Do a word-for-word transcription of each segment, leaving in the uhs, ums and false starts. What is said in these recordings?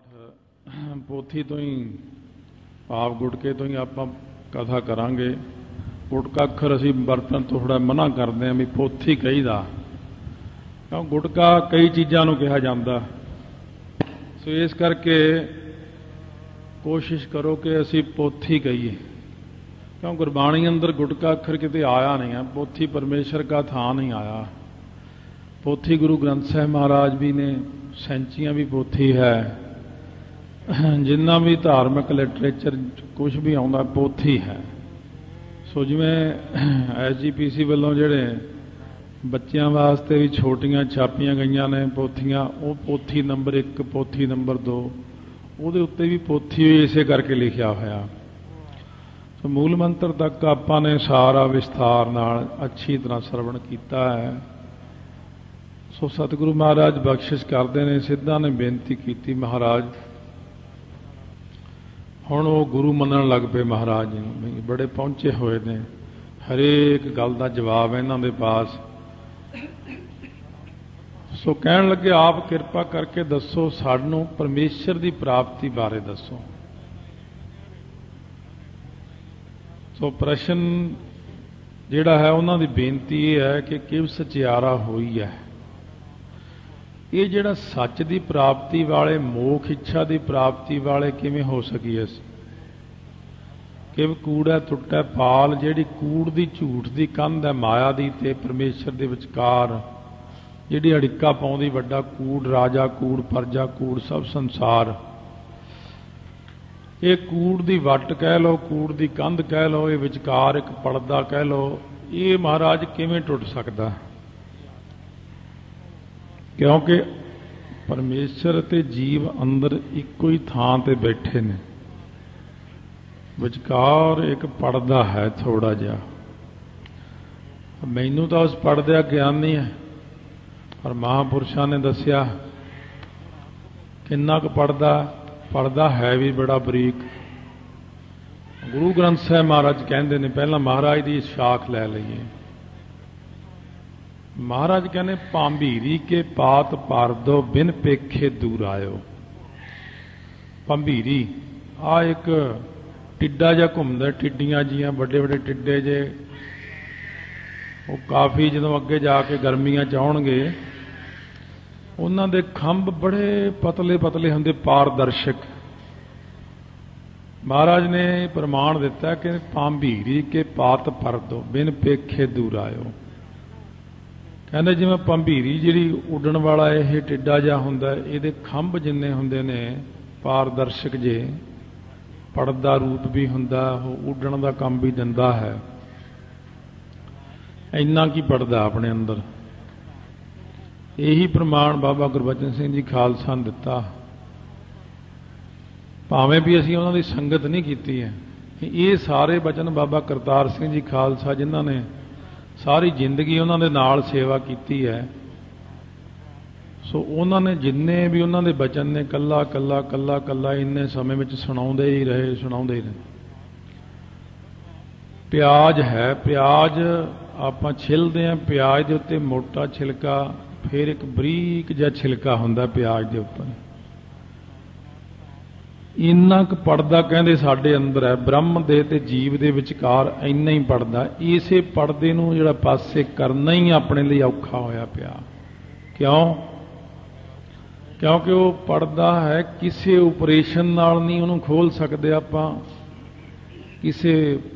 पोथी तो ही भाव गुटके तो ही आप कथा करांगे। गुटका अखर असी बरतन तो थोड़ा मना करते हैं भी पोथी कहीदा, क्यों गुटका कई चीज़ों को कहा जाता। सो इस करके कोशिश करो कि असी पोथी कहीए, क्यों गुरबाणी अंदर गुटका अखर किते आया नहीं है। पोथी परमेश्वर का थां नहीं आया। पोथी गुरु ग्रंथ साहिब महाराज भी ने, सैंचियाँ भी पोथी है, जिन्ना भी धार्मिक लिटरेचर कुछ भी आता पोथी है। सो जिवें एस जी पी सी वालों जिहड़े बच्चों वास्ते भी छोटियां छापियां गईयां ने पोथियां, वो पोथी नंबर एक, पोथी नंबर दो, उहदे उत्ते भी पोथी इसे करके लिखिया होया। तो मूल मंत्र तक आपां ने सारा विस्तार नाल अच्छी तरह सरवण कीता है। सो सतगुरु महाराज बख्शिश करते हैं। सिद्धा ने बेनती की, महाराज हुण वो गुरु मनण लग पे महाराज जी नूं, बड़े पहुंचे हुए ने, हरेक गल दा जवाब इन्हां दे पास। सो कहण लगे आप किरपा करके दसो, सानूं परमेश्वर की प्राप्ति बारे दसो। सो प्रश्न जिहड़ा है उन्हां दी बेनती यह है कि किव सचियारा होई है। ये जिहड़ा सच की प्राप्ति वाले, मोख इच्छा की प्राप्ति वाले किवें हो सकी अस कि कूड़ा टुटा पाल, जिहड़ी कूड़ की झूठ की कंध है माया की ते परमेश्वर के विचकार, जिहड़ी अड़िक्का पाउंदी वड्डा कूड़, राजा कूड़, प्रजा कूड़, सब संसार, ये कूड़ की वट कह लो, कूड़ की कंध कह लो, ये विचकार एक पड़दा कह लो, ये महाराज किवें टुट सकदा। क्योंकि परमेश्वर ते जीव अंदर इको ही थां ते बैठे ने, विचकार एक पड़दा है थोड़ा जिहा। मैनू तो उस पड़दे का ज्ञान नहीं है, पर महापुरुषों ने दसिया किन्ना क पड़दा, पड़दा है भी बड़ा बरीक। गुरु ग्रंथ साहिब महाराज कहते हैं, पहला महाराज की शाख लै लईए। महाराज कहने भांबीरी के पात पार दो, बिन पेखे दूर आयो। भांबीरी आ एक टिड्डा जिहा घुमदा, टिड्डियां जियां बड़े बड़े टिड्डे जे, वो काफ़ी जो अगे जाके गर्मियां च आउणगे, उन्हां दे खंभ बड़े पतले पतले होंदे, पारदर्शक। महाराज ने प्रमाण दिता कि भांबीरी के पात पर दो, बिन पेखे दूर आयो। कहते जिवें भंबीरी जिहड़ी उड्डण वाला यह टिड्डा जिहा हुंदा, इहदे खंभ जिन्ने हुंदे ने पारदर्शक जे, पड़दा रूप भी हुंदा, उड्डण दा काम भी दिंदा है। इन्ना की पड़दा अपने अंदर। यही प्रमाण बाबा गुरबचन सिंह जी खालसा ने दिता। भावें भी असीं उन्हां दी संगत नहीं कीती है, ये सारे बचन बाबा करतार सिंह जी खालसा जिन्हां ने सारी जिंदगी उन्होंने नाल सेवा की है। सो उन्होंने जिन्ने भी उन्होंने बचन ने कला कला कला कला इन्ने समय में सुनाते ही रहे, सुनाते ही रहे। प्याज है, प्याज आप छिलते हैं, प्याज के उत्ते मोटा छिलका, फिर एक बरीक जिहा छिलका हुंदा प्याज के उपर। इन्ना क पड़दा कहते साडे अंदर है, ब्रह्म दे ते जीव दे विचकार इन्ना ही पड़दा। इसे पड़दे नूं जिहड़ा पासे करना ही अपने लिए औखा होया पिया। क्यों? क्योंकि वो पड़दा है, किसी ऑपरेशन नाल नहीं उन्होंने खोल सकते आपां, किसी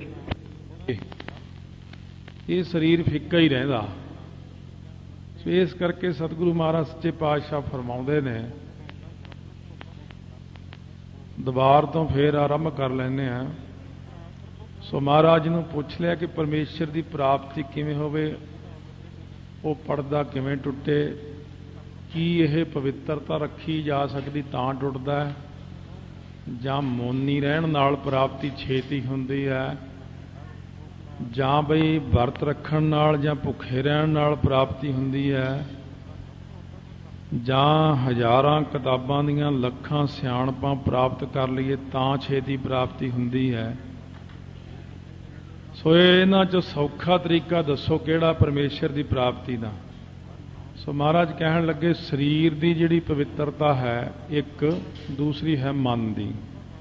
ये शरीर फिक्का ही रहिंदा। सो इस करके सतगुरु महाराज सच्चे पातशाह फरमाउंदे ने, दुबार तो फिर आरंभ कर लेने हैं। सो महाराज नूं पुछ लिया कि परमेश्वर की प्राप्ति किवें होवे, वो पड़दा किवें टुटे, की यह पवित्रता रखी जा सकती तां टुटदा है, जां मौनी रहण नाल प्राप्ति छेती हुंदी है, जां बई वर्त रखण नाल जां भुखे रहण नाल प्राप्ति हुंदी है, जां हज़ारां किताबां दीयां लखां सियाणपां प्राप्त कर लईए तां छेती प्राप्ति हुंदी है। सो इन्हां चों सौखा तरीका दसो किहड़ा परमेश्वर की प्राप्ति दा। ਸੋ ਮਹਾਰਾਜ ਕਹਿਣ ਲੱਗੇ ਸਰੀਰ ਦੀ ਜਿਹੜੀ ਪਵਿੱਤਰਤਾ ਹੈ ਇੱਕ, ਦੂਸਰੀ ਹੈ ਮਨ ਦੀ।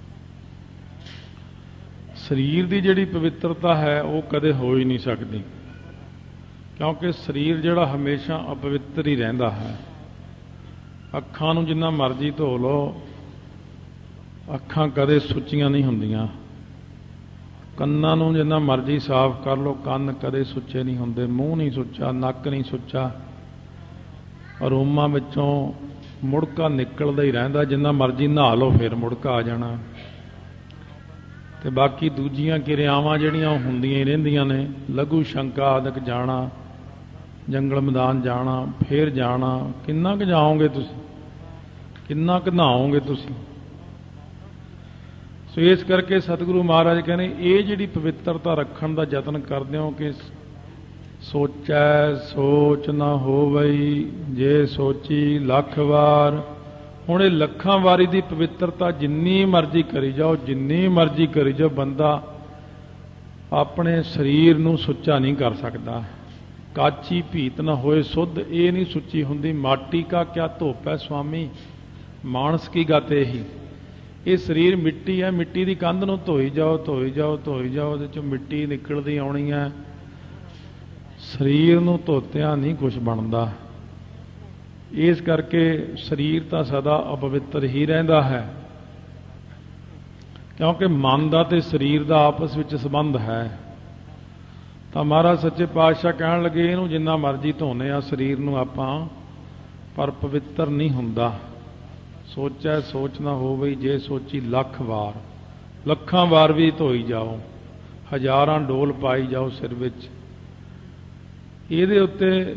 ਸਰੀਰ ਦੀ ਜਿਹੜੀ ਪਵਿੱਤਰਤਾ ਹੈ ਉਹ ਕਦੇ ਹੋ ਹੀ ਨਹੀਂ ਸਕਦੀ, ਕਿਉਂਕਿ ਸਰੀਰ ਜਿਹੜਾ ਹਮੇਸ਼ਾ ਅਪਵਿੱਤਰ ਹੀ ਰਹਿੰਦਾ ਹੈ। ਅੱਖਾਂ ਨੂੰ ਜਿੰਨਾ ਮਰਜ਼ੀ ਧੋ ਲਓ, ਅੱਖਾਂ ਕਦੇ ਸੁੱਚੀਆਂ ਨਹੀਂ ਹੁੰਦੀਆਂ। ਕੰਨਾਂ ਨੂੰ ਜਿੰਨਾ ਮਰਜ਼ੀ ਸਾਫ਼ ਕਰ ਲਓ, ਕੰਨ ਕਦੇ ਸੁੱਚੇ ਨਹੀਂ ਹੁੰਦੇ। ਮੂੰਹ ਨਹੀਂ ਸੁੱਚਾ, ਨੱਕ ਨਹੀਂ ਸੁੱਚਾ, ਅਰੋਮਾਂ ਵਿੱਚੋਂ ਮੁੜਕਾ ਨਿਕਲਦਾ ਹੀ ਰਹਿੰਦਾ। ਜਿੰਨਾ ਮਰਜ਼ੀ ਨਹਾ ਲਓ ਫਿਰ ਮੁੜਕਾ ਆ ਜਾਣਾ। ਤੇ ਬਾਕੀ ਦੂਜੀਆਂ ਕਿਰਿਆਵਾਂ ਜਿਹੜੀਆਂ ਉਹ ਹੁੰਦੀਆਂ ਹੀ ਰਹਿੰਦੀਆਂ ਨੇ। ਲਘੂ ਸ਼ੰਕਾ ਆਦਿਕ ਜਾਣਾ, ਜੰਗਲ ਮੈਦਾਨ ਜਾਣਾ, ਫੇਰ ਜਾਣਾ। ਕਿੰਨਾ ਕੁ ਜਾਓਗੇ ਤੁਸੀਂ, ਕਿੰਨਾ ਕੁ ਨਹਾਓਗੇ ਤੁਸੀਂ। ਸੋ ਇਸ ਕਰਕੇ ਸਤਿਗੁਰੂ ਮਹਾਰਾਜ ਕਹਿੰਦੇ ਇਹ ਜਿਹੜੀ ਪਵਿੱਤਰਤਾ ਰੱਖਣ ਦਾ ਯਤਨ ਕਰਦੇ ਹੋ ਕਿ ਸੋਚੈ ਸੋਚ ਨਾ ਹੋਵਈ ਜੇ ਸੋਚੀ ਲੱਖ ਵਾਰ। ਹੁਣ ਇਹ ਲੱਖਾਂ ਵਾਰੀ ਦੀ ਪਵਿੱਤਰਤਾ ਜਿੰਨੀ ਮਰਜ਼ੀ ਕਰੀ ਜਾਓ, ਜਿੰਨੀ ਮਰਜ਼ੀ ਕਰੀ ਜਾਓ, ਬੰਦਾ ਆਪਣੇ ਸਰੀਰ ਨੂੰ ਸੁੱਚਾ ਨਹੀਂ ਕਰ ਸਕਦਾ। ਕਾਚੀ ਭੀਤ ਨਾ ਹੋਏ ਸੁੱਧ, ਇਹ ਨਹੀਂ ਸੁੱਚੀ ਹੁੰਦੀ। ਮਾਟੀ ਕਾ ਕਿਆ ਧੋਪ ਹੈ ਸੁਆਮੀ, ਮਾਨਸ ਕੀ ਗਤ ਇਹੀ। ਇਹ ਸਰੀਰ ਮਿੱਟੀ ਹੈ, ਮਿੱਟੀ ਦੀ ਕੰਧ ਨੂੰ ਧੋਈ ਜਾਓ, ਧੋਈ ਜਾਓ, ਧੋਈ ਜਾਓ, ਉਹਦੇ ਚੋਂ ਮਿੱਟੀ ਨਿਕਲਦੀ ਆਉਣੀ ਹੈ। ਸਰੀਰ ਨੂੰ ਧੋਤਿਆਂ ਨਹੀਂ ਕੁਝ ਬਣਦਾ। ਇਸ ਕਰਕੇ ਸਰੀਰ ਤਾਂ ਸਦਾ ਅਪਵਿੱਤਰ ਹੀ ਰਹਿੰਦਾ ਹੈ, ਕਿਉਂਕਿ ਮਨ ਦਾ ਤੇ ਸਰੀਰ ਦਾ ਆਪਸ ਵਿੱਚ ਸੰਬੰਧ ਹੈ। ਤਾਂ ਮਹਾਰਾਜ ਸੱਚੇ ਪਾਤਸ਼ਾਹ ਕਹਿਣ ਲੱਗੇ ਇਹਨੂੰ ਜਿੰਨਾ ਮਰਜ਼ੀ ਧੋਨੇ ਆ ਸਰੀਰ ਨੂੰ ਆਪਾਂ, ਪਰ ਪਵਿੱਤਰ ਨਹੀਂ ਹੁੰਦਾ। ਸੋਚੈ ਸੋਚ ਨਾ ਹੋਵੇ ਜੇ ਸੋਚੀ ਲੱਖ ਵਾਰ। ਲੱਖਾਂ ਵਾਰ ਵੀ ਧੋਈ ਜਾਓ, ਹਜ਼ਾਰਾਂ ਡੋਲ ਪਾਈ ਜਾਓ ਸਿਰ ਵਿੱਚ। ਇਹਦੇ ਉੱਤੇ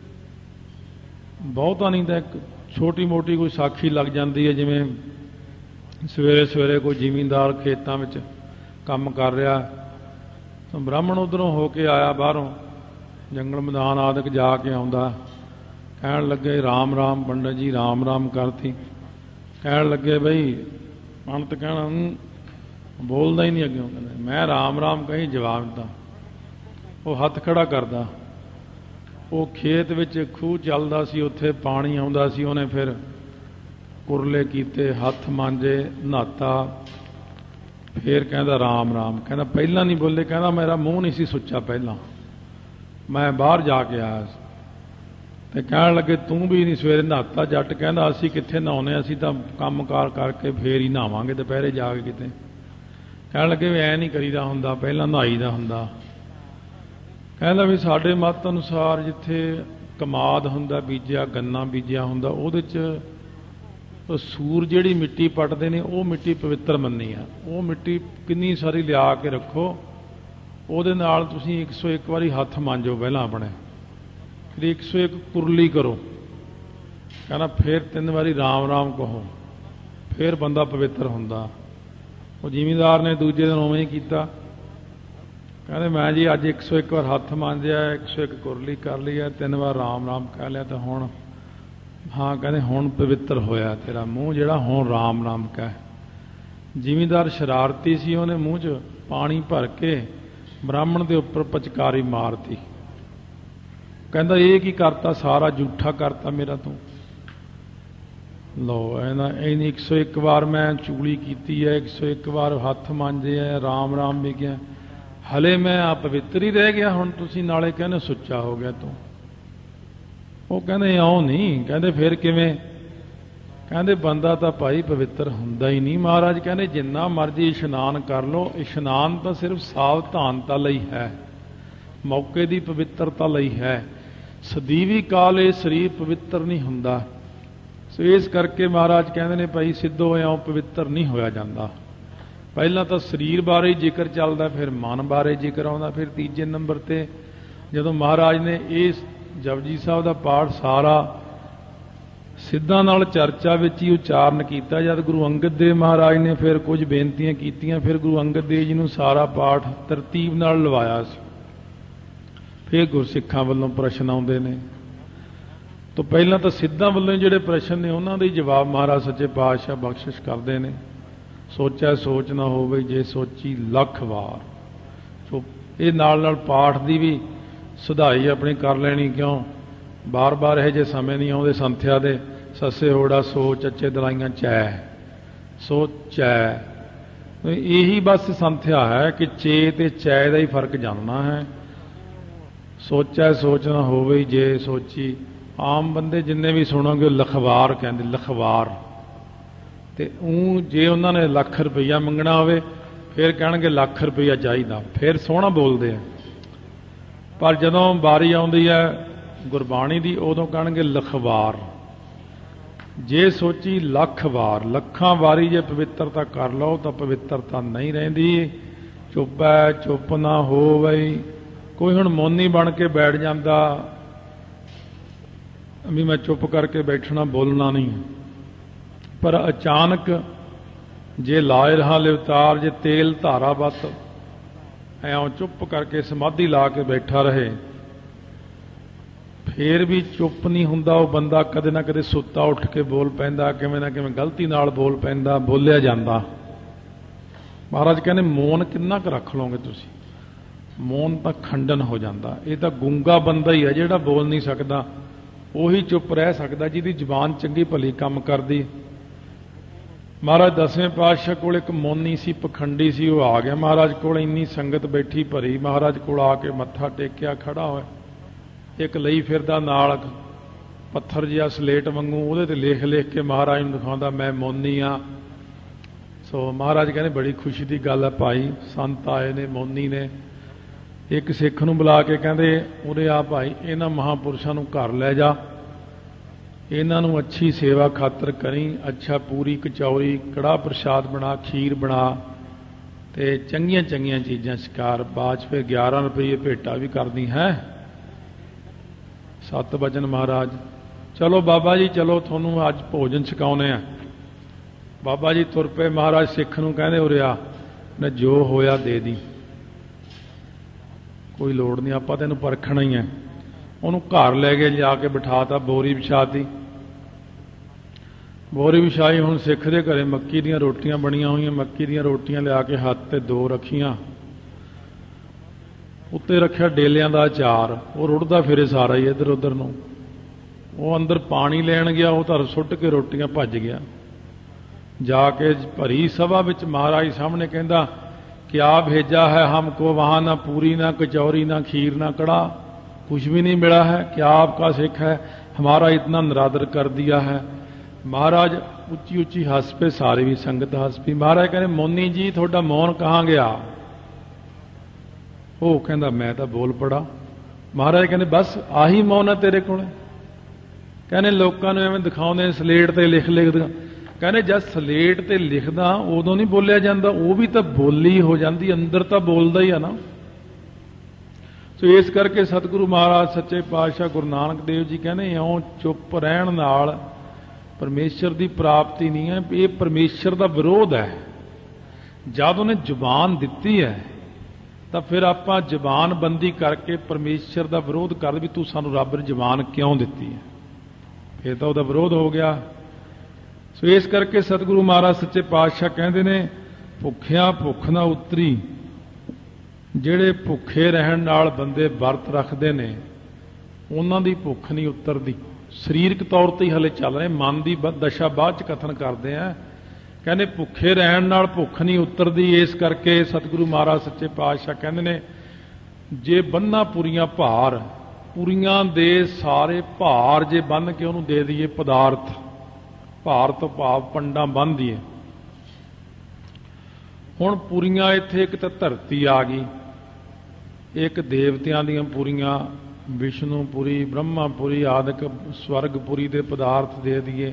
ਬਹੁਤਾ ਨਹੀਂ ਤਾਂ ਇੱਕ ਛੋਟੀ ਮੋਟੀ ਕੋਈ ਸਾਖੀ ਲੱਗ ਜਾਂਦੀ ਹੈ। ਜਿਵੇਂ ਸਵੇਰੇ ਸਵੇਰੇ ਕੋਈ ਜ਼ਿਮੀਂਦਾਰ ਖੇਤਾਂ ਵਿੱਚ ਕੰਮ ਕਰ ਰਿਹਾ, ਤਾਂ ਬ੍ਰਾਹਮਣ ਉੱਧਰੋਂ ਹੋ ਕੇ ਆਇਆ, ਬਾਹਰੋਂ ਜੰਗਲ ਮੈਦਾਨ ਆਦਿਕ ਜਾ ਕੇ ਆਉਂਦਾ। ਕਹਿਣ ਲੱਗੇ ਰਾਮ ਰਾਮ ਪੰਡਤ ਜੀ, ਰਾਮ ਰਾਮ ਕਰਤੀ। ਕਹਿਣ ਲੱਗੇ ਬਈ ਪੰਡਤ ਕਹਿਣਾ ਬੋਲਦਾ ਹੀ ਨਹੀਂ ਅੱਗੇ। ਕਹਿੰਦੇ ਮੈਂ ਰਾਮ ਰਾਮ ਕਹੀ ਜਵਾਬ ਦਿੱਤਾ। ਉਹ ਹੱਥ ਖੜਾ ਕਰਦਾ। ਉਹ ਖੇਤ ਵਿੱਚ ਖੂਹ ਚੱਲਦਾ ਸੀ, ਉੱਥੇ ਪਾਣੀ ਆਉਂਦਾ ਸੀ। ਉਹਨੇ ਫਿਰ ਕੁਰਲੇ ਕੀਤੇ, ਹੱਥ ਮਾਂਜੇ, ਨਹਾਤਾ, ਫਿਰ ਕਹਿੰਦਾ ਰਾਮ ਰਾਮ। ਕਹਿੰਦਾ ਪਹਿਲਾਂ ਨਹੀਂ ਬੋਲੇ, ਕਹਿੰਦਾ ਮੇਰਾ ਮੂੰਹ ਨਹੀਂ ਸੀ ਸੁੱਚਾ ਪਹਿਲਾਂ, ਮੈਂ ਬਾਹਰ ਜਾ ਕੇ ਆਇਆ ਸੀ। ਤੇ ਕਹਿਣ ਲੱਗੇ ਤੂੰ ਵੀ ਨਹੀਂ ਸਵੇਰੇ ਨਹਾਤਾ। ਜੱਟ ਕਹਿੰਦਾ ਅਸੀਂ ਕਿੱਥੇ ਨਹਾਉਂਦੇ, ਅਸੀਂ ਤਾਂ ਕੰਮ ਕਾਰ ਕਰਕੇ ਫੇਰ ਹੀ ਨਹਾਵਾਂਗੇ ਦੁਪਹਿਰੇ ਜਾ ਕੇ ਕਿਤੇ। ਕਹਿਣ ਲੱਗੇ ਵੀ ਐਂ ਨਹੀਂ ਕਰੀਦਾ ਹੁੰਦਾ, ਪਹਿਲਾਂ ਨਹਾਈ ਦਾ ਹੁੰਦਾ। ਕਹਿੰਦਾ ਵੀ ਸਾਡੇ ਮਤ ਅਨੁਸਾਰ ਜਿੱਥੇ ਕਮਾਦ ਹੁੰਦਾ ਬੀਜਿਆ, ਗੰਨਾ ਬੀਜਿਆ ਹੁੰਦਾ, ਉਹਦੇ 'ਚ ਸੂਰ ਜਿਹੜੀ ਮਿੱਟੀ ਪੱਟਦੇ ਨੇ ਉਹ ਮਿੱਟੀ ਪਵਿੱਤਰ ਮੰਨੀ ਆ। ਉਹ ਮਿੱਟੀ ਕਿੰਨੀ ਸਾਰੀ ਲਿਆ ਕੇ ਰੱਖੋ, ਉਹਦੇ ਨਾਲ ਤੁਸੀਂ ਇੱਕ ਸੌ ਇੱਕ ਵਾਰੀ ਹੱਥ ਮਾਂਜੋ ਪਹਿਲਾਂ ਆਪਣੇ, ਫਿਰ ਇੱਕ ਸੌ ਇੱਕ ਕੁਰਲੀ ਕਰੋ। ਕਹਿੰਦਾ ਫਿਰ ਤਿੰਨ ਵਾਰੀ ਰਾਮ ਰਾਮ ਕਹੋ, ਫਿਰ ਬੰਦਾ ਪਵਿੱਤਰ ਹੁੰਦਾ। ਉਹ ਜ਼ਿਮੀਂਦਾਰ ਨੇ ਦੂਜੇ ਦਿਨ ਉਵੇਂ ਹੀ ਕੀਤਾ। ਕਹਿੰਦੇ ਮੈਂ ਜੀ ਅੱਜ ਇੱਕ ਸੌ ਇੱਕ ਵਾਰ ਹੱਥ ਮਾਂਜਿਆ, ਇੱਕ ਸੌ ਇੱਕ ਕੁਰਲੀ ਕਰ ਲਈ ਹੈ, ਤਿੰਨ ਵਾਰ ਰਾਮ ਰਾਮ ਕਹਿ ਲਿਆ, ਤਾਂ ਹੁਣ ਹਾਂ ਕਹਿੰਦੇ ਹੁਣ ਪਵਿੱਤਰ ਹੋਇਆ ਤੇਰਾ ਮੂੰਹ ਜਿਹੜਾ, ਹੁਣ ਰਾਮ ਰਾਮ ਕਹਿ। ਜ਼ਿਮੀਂਦਾਰ ਸ਼ਰਾਰਤੀ ਸੀ, ਉਹਨੇ ਮੂੰਹ 'ਚ ਪਾਣੀ ਭਰ ਕੇ ਬ੍ਰਾਹਮਣ ਦੇ ਉੱਪਰ ਪਚਕਾਰੀ ਮਾਰਤੀ। ਕਹਿੰਦਾ ਇਹ ਕੀ ਕਰਤਾ, ਸਾਰਾ ਜੂਠਾ ਕਰਤਾ ਮੇਰਾ ਤੂੰ। ਲਓ ਇਹਨਾਂ ਇਹਨੀ ਇੱਕ ਸੌ ਇੱਕ ਵਾਰ ਮੈਂ ਚੂਲੀ ਕੀਤੀ ਹੈ, ਇੱਕ ਸੌ ਇੱਕ ਵਾਰ ਹੱਥ ਮਾਂਜੇ ਹੈ, ਰਾਮ ਰਾਮ ਵੀ ਗਿਆ, ਹਲੇ ਮੈਂ ਆ ਪਵਿੱਤਰ ਹੀ ਰਹਿ ਗਿਆ, ਹੁਣ ਤੁਸੀਂ ਨਾਲੇ ਕਹਿੰਦੇ ਸੁੱਚਾ ਹੋ ਗਿਆ ਤੂੰ। ਉਹ ਕਹਿੰਦੇ ਇਉਂ ਨਹੀਂ। ਕਹਿੰਦੇ ਫਿਰ ਕਿਵੇਂ? ਕਹਿੰਦੇ ਬੰਦਾ ਤਾਂ ਭਾਈ ਪਵਿੱਤਰ ਹੁੰਦਾ ਹੀ ਨਹੀਂ। ਮਹਾਰਾਜ ਕਹਿੰਦੇ ਜਿੰਨਾ ਮਰਜ਼ੀ ਇਸ਼ਨਾਨ ਕਰ ਲਓ, ਇਸ਼ਨਾਨ ਤਾਂ ਸਿਰਫ ਸਾਵਧਾਨਤਾ ਲਈ ਹੈ, ਮੌਕੇ ਦੀ ਪਵਿੱਤਰਤਾ ਲਈ ਹੈ। ਸਦੀਵੀ ਕਾਲ ਇਹ ਸਰੀਰ ਪਵਿੱਤਰ ਨਹੀਂ ਹੁੰਦਾ। ਸੋ ਇਸ ਕਰਕੇ ਮਹਾਰਾਜ ਕਹਿੰਦੇ ਨੇ ਭਾਈ ਸਿੱਧੋ ਇਉਂ ਪਵਿੱਤਰ ਨਹੀਂ ਹੋਇਆ ਜਾਂਦਾ। ਪਹਿਲਾਂ ਤਾਂ ਸਰੀਰ ਬਾਰੇ ਜ਼ਿਕਰ ਚੱਲਦਾ, ਫਿਰ ਮਨ ਬਾਰੇ ਜ਼ਿਕਰ ਆਉਂਦਾ, ਫਿਰ ਤੀਜੇ ਨੰਬਰ ਤੇ ਜਦੋਂ ਮਹਾਰਾਜ ਨੇ ਇਸ ਜਪਜੀ ਸਾਹਿਬ ਦਾ ਪਾਠ ਸਾਰਾ ਸਿੱਧਾਂ ਨਾਲ ਚਰਚਾ ਵਿੱਚ ਹੀ ਉਚਾਰਨ ਕੀਤਾ, ਜਦ ਗੁਰੂ ਅੰਗਦ ਦੇਵ ਮਹਾਰਾਜ ਨੇ ਫਿਰ ਕੁਝ ਬੇਨਤੀਆਂ ਕੀਤੀਆਂ, ਫਿਰ ਗੁਰੂ ਅੰਗਦ ਦੇਵ ਜੀ ਨੂੰ ਸਾਰਾ ਪਾਠ ਤਰਤੀਬ ਨਾਲ ਲਵਾਇਆ ਸੀ। ਫਿਰ ਗੁਰਸਿੱਖਾਂ ਵੱਲੋਂ ਪ੍ਰਸ਼ਨ ਆਉਂਦੇ ਨੇ, ਤਾਂ ਪਹਿਲਾਂ ਤਾਂ ਸਿੱਧਾਂ ਵੱਲੋਂ ਜਿਹੜੇ ਪ੍ਰਸ਼ਨ ਨੇ ਉਹਨਾਂ ਦੇ ਜਵਾਬ ਮਹਾਰਾਜ ਸੱਚੇ ਪਾਤਸ਼ਾਹ ਬਖਸ਼ਿਸ਼ ਕਰਦੇ ਨੇ। ਸੋਚਿਆ ਸੋਚ ਨਾ ਹੋਵੇ ਜੇ ਸੋਚੀ ਲੱਖ ਵਾਰ। ਸੋ ਇਹ ਨਾਲ ਨਾਲ ਪਾਠ ਦੀ ਵੀ ਸੁਧਾਈ ਆਪਣੀ ਕਰ ਲੈਣੀ, ਕਿਉਂ बार बार यह जे समय नहीं आते संथ्या दे सस्से होड़ा सो चच्चे दलाइयां चै सो चै यही बस संथ्या है कि चे ते चै का ही फर्क जानना है। सोचा सोचना होवे जे सोची आम बंदे जिन्ने भी सुनोगे लखवार कहते लखवार ते ऊँ जे उन्होंने लख रुपया मंगना होवे फिर कहेंगे लख रुपया चाहिए फिर सोहना बोलते हैं, पर जदों बारी आउंदी है गुरबाणी दी उदों कहेंगे लखवार। जे सोची लख वार लखां वारी जे पवित्रता कर लो तो पवित्रता नहीं रहिंदी। चुप है चुप ना हो बई कोई हुण मौनी बन के बैठ जाता भी मैं चुप करके बैठना बोलना नहीं, पर अचानक जे लाए रहा लिवतार जे तेल धारा बत ऐं चुप करके समाधि ला के बैठा रहे फिर भी चुप नहीं हुंदा वो बंदा कदे ना कदे सुत्ता उठ के बोल पैंदा किवें ना किवें गलती नाल बोल पैंदा बोलिया जांदा। महाराज कहने मौन किन्ना क रख लोगे तुसीं, मौन तां खंडन हो जाता। ये तां गूंगा बंदा ही है जिहड़ा बोल नहीं सकदा, उही चुप रह सकदा जिहदी जुबान चंगी भली काम करदी। महाराज दसवें पातशाह कोल एक मौनी सी पखंडी सी, वो आ गया महाराज कोल, इन्नी संगत बैठी भरी महाराज कोल आके मत्था टेकिया खड़ा होया, एक लई फिरदा नाल पत्थर जिहा सलेट वांगू उहदे ते लिख लिख के महाराज नूं दिखाउंदा मैं मौनी आ। सो महाराज कहने बड़ी खुशी की गल है भाई, संत आए ने मौनी ने। एक सिख नूं बुला के कहंदे उरे आ भाई इन्हां महापुरुषां नूं घर लै जा, इन्हां नूं अच्छी सेवा खातर करी, अच्छा पूरी कचौरी कड़ाह प्रसाद बना खीर बना ते चंगियां चंगियां चीज़ां शिकार बाच फिर ग्यारह रुपये भेटा भी करदी है। सत वचन महाराज चलो बाबा जी चलो थोनू अज भोजन छकाउने आ। बाबा जी तुर पे महाराज सिख नूं कहंदे उरे आ ने जो होया दे दी, कोई लोड़ नहीं आपां तैनूं परखना ही है। उन्होंने घर लै गए जाके बिठाता, बोरी विछाती, बोरी विछाई। हुण सिख दे घरे मक्की दीयां रोटियां बणियां होईयां, मक्की दीयां रोटियां लिया के हत्थ ते दो रखियां, उत्ते रखिया डेलियां दा अचार, वो रुड़दा फिरे सारा ही इधर उधर नूं। वो अंदर पानी लैण गया, वो धर सुट के रोटियां भज गया। जाके भरी सभा विच महाराज सामने कहंदा क्या भेजा है हमको, वहां ना पूरी ना कचौरी ना खीर ना कड़ा, कुछ भी नहीं मिला है। क्या आपका सिख है हमारा इतना निरादर कर दिया है। महाराज उच्ची उच्ची हंस पे, सारी भी संगत हंस पी। महाराज कहने मौनी जी थोड़ा मौन कहाँ गया। वो कहंदा मैं तो बोल पड़ा। महाराज कहने बस आही मौन है तेरे को। कहने लोगों ने एवं दिखाते सलेट ते लिख लिख दिखा। कहने जब सलेट ते लिखदा उदों नहीं बोलिया जाता, वो भी तो बोली हो जाती, अंदर तो बोलदा ही है ना। सो इस करके सतगुरु महाराज सच्चे पातशाह गुरु नानक देव जी कहने इउं चुप रहण नाल परमेश्वर की प्राप्ति नहीं है, ये परमेश्वर का विरोध है। जब उन्हें जुबान दिती है तो फिर आप जबान बंदी करके परमेश्वर का विरोध कर भी तू सानू रब ने जबान क्यों दिती है, फिर तो वह विरोध हो गया। सो इस करके सतगुरु महाराज सच्चे पातशाह कहते ने भुखिया भुख ना उतरी। ਜਿਹੜੇ ਭੁੱਖੇ ਰਹਿਣ ਨਾਲ ਬੰਦੇ ਵਰਤ ਰੱਖਦੇ ਨੇ ਉਹਨਾਂ ਦੀ ਭੁੱਖ ਨਹੀਂ ਉਤਰਦੀ। ਸਰੀਰਕ ਤੌਰ ਤੇ ਹੀ ਹਲੇ ਚੱਲ ਰਹੇ, ਮਨ ਦੀ ਦਸ਼ਾ ਬਾਅਦ ਚ ਕਥਨ ਕਰਦੇ ਆ। ਕਹਿੰਦੇ ਭੁੱਖੇ ਰਹਿਣ ਨਾਲ ਭੁੱਖ ਨਹੀਂ ਉਤਰਦੀ। ਇਸ ਕਰਕੇ ਸਤਿਗੁਰੂ ਮਹਾਰਾਜ ਸੱਚੇ ਪਾਤਸ਼ਾਹ ਕਹਿੰਦੇ ਨੇ ਜੇ ਬੰਨਾ ਪੁਰੀਆਂ ਭਾਰ, ਪੁਰੀਆਂ ਦੇ ਸਾਰੇ ਭਾਰ ਜੇ ਬੰਨ ਕੇ ਉਹਨੂੰ ਦੇ ਦਈਏ ਪਦਾਰਥ, ਭਾਰ ਤੋਂ ਭਾਵ ਪੰਡਾਂ ਬੰਨ ਦਈਏ। ਹੁਣ ਪੁਰੀਆਂ ਇੱਥੇ ਇੱਕ ਤਾਂ ਧਰਤੀ ਆ ਗਈ, एक देवतियां दियां पुरियां, विष्णुपुरी ब्रह्मापुरी आदਿਕ स्वर्गपुरी के पदार्थ दे दिए।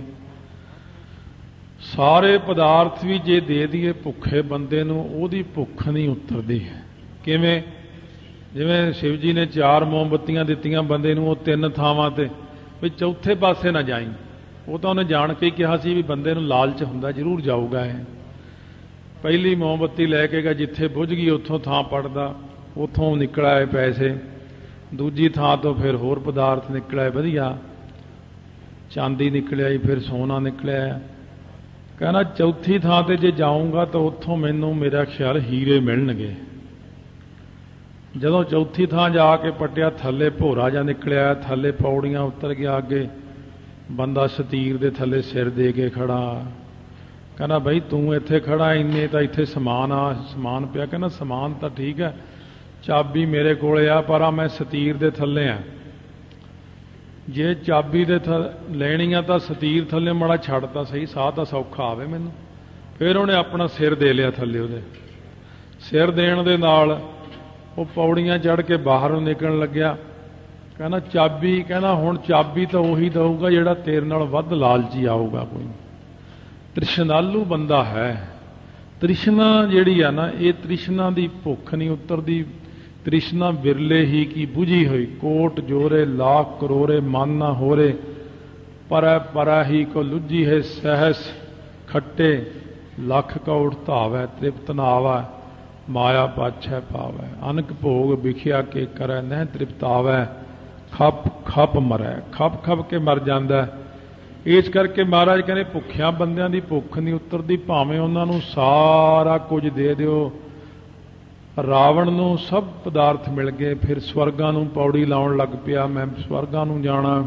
सारे पदार्थ भी जे दे दिए भुखे बंदे नूं ओहदी भुख नहीं उतरदी। किवें जिवें शिव जी ने चार मोमबत्तियां दित्तियां बंदे नूं, वो तीन थावां ते भी चौथे पासे ना जाई। वो तो उन्हें जान के ही कहा सी भी बंदे नूं लालच हुंदा जरूर जाऊगा। है पहली मोमबत्ती लैके गया जिथे बुझ गई उत्थों थां पड़दा, उतों निकल आए पैसे। दूजी थां तो फिर होर पदार्थ निकल आए वधिया, चांदी निकल आई, फिर सोना निकलिया। कहना चौथी थां ते जे जाऊंगा तो उत्थों मैनू मेरा ख्याल हीरे मिलणगे। ਜਦੋਂ ਚੌਥੀ ਥਾਂ ਜਾ ਕੇ ਪੱਟਿਆ, ਥੱਲੇ ਭੋਰਾ ਜਿਹਾ ਨਿਕਲਿਆ, ਥੱਲੇ ਪੌੜੀਆਂ ਉਤਰ ਗਿਆ। ਅੱਗੇ ਬੰਦਾ ਸਤੀਰ ਦੇ ਥੱਲੇ ਸਿਰ ਦੇ ਕੇ ਖੜਾ, ਕਹਿੰਦਾ ਬਈ ਤੂੰ ਇੱਥੇ ਖੜਾ, ਇੰਨੇ ਤਾਂ ਇੱਥੇ ਸਮਾਨ ਆ, ਸਮਾਨ ਪਿਆ। ਕਹਿੰਦਾ ਸਮਾਨ ਤਾਂ ਠੀਕ ਹੈ, ਚਾਬੀ ਮੇਰੇ ਕੋਲ ਆ, ਪਰ ਆ ਮੈਂ ਸਤੀਰ ਦੇ ਥੱਲੇ ਆ। ਜੇ ਚਾਬੀ ਦੇ ਥ ਲੈਣੀ ਆ ਤਾਂ ਸਤੀਰ ਥੱਲੇ ਮਾੜਾ ਛੱਡ ਤਾਂ ਸਹੀ, ਸਾਹ ਤਾਂ ਸੌਖਾ ਆਵੇ ਮੈਨੂੰ। ਫਿਰ ਉਹਨੇ ਆਪਣਾ ਸਿਰ ਦੇ ਲਿਆ ਥੱਲੇ। ਉਹਦੇ ਸਿਰ ਦੇਣ ਦੇ ਨਾਲ ਉਹ ਪੌੜੀਆਂ ਚੜ੍ਹ ਕੇ ਬਾਹਰੋਂ ਨਿਕਲਣ ਲੱਗਿਆ। ਕਹਿੰਦਾ ਚਾਬੀ, ਕਹਿੰਦਾ ਹੁਣ ਚਾਬੀ ਤਾਂ ਉਹੀ ਦਊਗਾ ਜਿਹੜਾ ਤੇਰੇ ਨਾਲ ਵੱਧ ਲਾਲਚੀ ਆਊਗਾ। ਕੋਈ ਤ੍ਰਿਸ਼ਨਾਲੂ ਬੰਦਾ ਹੈ। ਤ੍ਰਿਸ਼ਨਾ ਜਿਹੜੀ ਆ ਨਾ, ਇਹ ਤ੍ਰਿਸ਼ਨਾ ਦੀ ਭੁੱਖ ਨਹੀਂ ਉਤਰਦੀ। ਤ੍ਰਿਸ਼ਨਾ ਬਿਰਲੇ ਹੀ ਕੀ ਬੁਝੀ ਹੋਈ, ਕੋਟ ਜੋਰੇ ਲਾਖ ਕਰੋਰੇ ਮਨ ਨਾ ਹੋਰੇ, ਪਰੈ ਪਰੈ ਹੀ ਕੋ ਲੁੱਝੀ ਹੈ ਸਹਿਸ ਖੱਟੇ ਲੱਖ ਕੌੜ ਧਾਵੈ ਤ੍ਰਿਪਤ ਨਾ ਆਵੈ ਮਾਇਆ ਪਾਛੈ ਪਾਵੈ, ਅਨਕ ਭੋਗ ਵਿਖਿਆ ਕੇ ਕਰੈ ਨਹਿ ਤ੍ਰਿਪਤ ਆਵੈ, ਖੱਪ ਖੱਪ ਮਰੈ, ਖੱਪ ਖੱਪ ਕੇ ਮਰ ਜਾਂਦਾ। ਇਸ ਕਰਕੇ ਮਹਾਰਾਜ ਕਹਿੰਦੇ ਭੁੱਖਿਆਂ ਬੰਦਿਆਂ ਦੀ ਭੁੱਖ ਨਹੀਂ ਉਤਰਦੀ, ਭਾਵੇਂ ਉਹਨਾਂ ਨੂੰ ਸਾਰਾ ਕੁਝ ਦੇ ਦਿਓ। ਰਾਵਣ ਨੂੰ ਸਭ ਪਦਾਰਥ ਮਿਲ ਗਏ, ਫਿਰ ਸਵਰਗਾਂ ਨੂੰ ਪੌੜੀ ਲਾਉਣ ਲੱਗ ਪਿਆ, ਮੈਂ ਸਵਰਗਾਂ ਨੂੰ ਜਾਣਾ।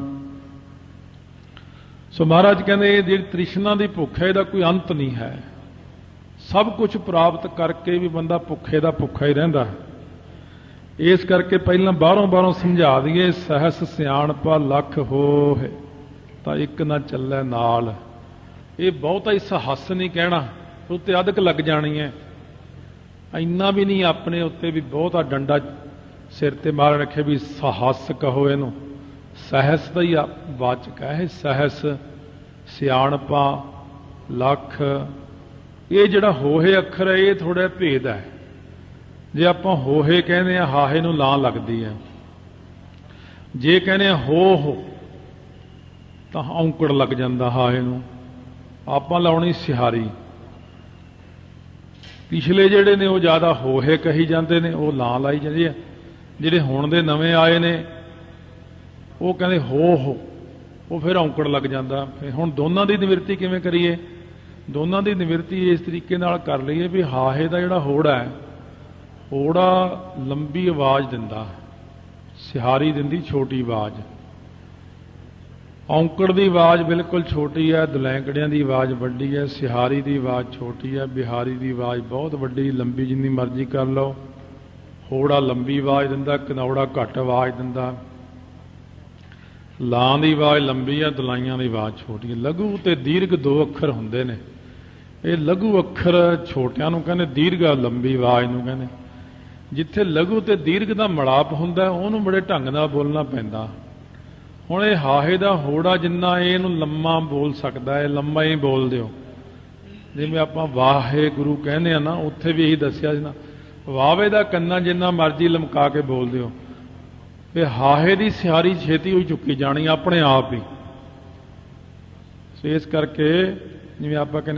ਸੋ ਮਹਾਰਾਜ ਕਹਿੰਦੇ ਇਹ ਜਿਹੜੀ ਤ੍ਰਿਸ਼ਨਾ ਦੀ ਭੁੱਖ ਹੈ, ਇਹਦਾ ਕੋਈ ਅੰਤ ਨਹੀਂ ਹੈ। ਸਭ ਕੁਝ ਪ੍ਰਾਪਤ ਕਰਕੇ ਵੀ ਬੰਦਾ ਭੁੱਖੇ ਦਾ ਭੁੱਖਾ ਹੀ ਰਹਿੰਦਾ। ਇਸ ਕਰਕੇ ਪਹਿਲਾਂ ਬਾਹਰੋਂ ਬਾਹਰੋਂ ਸਮਝਾ ਦਈਏ, ਸਹਸ ਸਿਆਣਪਾ ਲੱਖ ਹੋਏ ਤਾਂ ਇੱਕ ਨਾ ਚੱਲੇ ਨਾਲ। ਇਹ ਬਹੁਤਾ ਹੀ ਸਹਸ ਨਹੀਂ ਕਹਿਣਾ, ਉੱਤੇ ਅਧਕ ਲੱਗ ਜਾਣੀ ਹੈ। ਇੰਨਾ ਵੀ ਨਹੀਂ ਆਪਣੇ ਉੱਤੇ ਵੀ ਬਹੁਤਾ ਡੰਡਾ ਸਿਰ ਤੇ ਮਾਰ ਰੱਖੇ ਵੀ ਸਹਸ ਕਹੋ ਇਹਨੂੰ। ਸਹਸ ਦਾ ਹੀ ਵਾਚਕ ਹੈ ਸਹਸ, ਸਿਆਣਪਾ ਲੱਖ। ਇਹ ਜਿਹੜਾ ਹੋਹੇ ਅੱਖਰ ਹੈ, ਇਹ ਥੋੜ੍ਹਾ ਭੇਦ ਹੈ। ਜੇ ਆਪਾਂ ਹੋਹੇ ਕਹਿੰਦੇ ਆ, ਹਾਹੇ ਨੂੰ ਲਾਂ ਲੱਗਦੀ ਹੈ। ਜੇ ਕਹਿੰਦੇ ਆ ਹੋ ਹੋ ਤਾਂ ਔਂਕੜ ਲੱਗ ਜਾਂਦਾ ਹਾਹੇ ਨੂੰ। ਆਪਾਂ ਲਾਉਣੀ ਸਿਹਾਰੀ। ਪਿਛਲੇ ਜਿਹੜੇ ਨੇ ਉਹ ਜ਼ਿਆਦਾ ਹੋਹੇ ਕਹੀ ਜਾਂਦੇ ਨੇ, ਉਹ ਲਾਂ ਲਾਈ ਜਾਂਦੇ ਆ। ਜਿਹੜੇ ਹੁਣ ਦੇ ਨਵੇਂ ਆਏ ਨੇ ਉਹ ਕਹਿੰਦੇ ਹੋ ਹੋ, ਉਹ ਫਿਰ ਔਂਕੜ ਲੱਗ ਜਾਂਦਾ। ਫਿਰ ਹੁਣ ਦੋਨਾਂ ਦੀ ਨਿਵਰਤੀ ਕਿਵੇਂ ਕਰੀਏ? ਦੋਨਾਂ ਦੀ ਨਿਵਰਤੀ ਇਸ ਤਰੀਕੇ ਨਾਲ ਕਰ ਲਈਏ ਵੀ ਹਾਹੇ ਦਾ ਜਿਹੜਾ ਹੋੜਾ ਹੈ, ਹੋੜਾ ਲੰਬੀ ਆਵਾਜ਼ ਦਿੰਦਾ, ਸਿਹਾਰੀ ਦਿੰਦੀ ਛੋਟੀ ਆਵਾਜ਼। ਔਂਕੜ ਦੀ ਆਵਾਜ਼ ਬਿਲਕੁਲ ਛੋਟੀ ਹੈ, ਦੁਲੈਂਕੜਿਆਂ ਦੀ ਆਵਾਜ਼ ਵੱਡੀ ਹੈ, ਸਿਹਾਰੀ ਦੀ ਆਵਾਜ਼ ਛੋਟੀ ਹੈ, ਬਿਹਾਰੀ ਦੀ ਆਵਾਜ਼ ਬਹੁਤ ਵੱਡੀ, ਲੰਬੀ ਜਿੰਨੀ ਮਰਜ਼ੀ ਕਰ ਲਓ। ਹੋੜਾ ਲੰਬੀ ਆਵਾਜ਼ ਦਿੰਦਾ, ਕਨੌੜਾ ਘੱਟ ਆਵਾਜ਼ ਦਿੰਦਾ। ਲਾਂ ਦੀ ਆਵਾਜ਼ ਲੰਬੀ ਹੈ, ਦੁਲਾਈਆਂ ਦੀ ਆਵਾਜ਼ ਛੋਟੀ ਹੈ। ਲਘੂ ਤੇ ਦੀਰਘ ਦੋ ਅੱਖਰ ਹੁੰਦੇ ਨੇ। ਇਹ ਲਘੂ ਅੱਖਰ ਛੋਟਿਆਂ ਨੂੰ ਕਹਿੰਦੇ, ਦੀਰਘ ਲੰਬੀ ਆਵਾਜ਼ ਨੂੰ ਕਹਿੰਦੇ। ਜਿੱਥੇ ਲਘੂ ਤੇ ਦੀਰਘ ਦਾ ਮਿਲਾਪ ਹੁੰਦਾ, ਉਹਨੂੰ ਬੜੇ ਢੰਗ ਨਾਲ ਬੋਲਣਾ ਪੈਂਦਾ। ਹੁਣ ਇਹ ਹਾਹੇ ਦਾ ਹੋੜਾ ਜਿੰਨਾ ਇਹਨੂੰ ਲੰਮਾ ਬੋਲ ਸਕਦਾ ਹੈ, ਲੰਮਾ ਹੀ ਬੋਲ ਦਿਓ। ਜਿਵੇਂ ਆਪਾਂ ਵਾਹਿਗੁਰੂ ਕਹਿੰਦੇ ਆ ਨਾ, ਉੱਥੇ ਵੀ ਇਹੀ ਦੱਸਿਆ ਸੀ ਨਾ, ਵਾਵੇ ਦਾ ਕੰਨਾ ਜਿੰਨਾ ਮਰਜ਼ੀ ਲਮਕਾ ਕੇ ਬੋਲ ਦਿਓ। ਇਹ ਹਾਹੇ ਦੀ ਸਿਹਾਰੀ ਛੇਤੀ ਹੋਈ ਚੁੱਕੀ ਜਾਣੀ ਆਪਣੇ ਆਪ ਹੀ। ਇਸ ਕਰਕੇ ਜਿਵੇਂ ਆਪਾਂ ਕਹਿੰਦੇ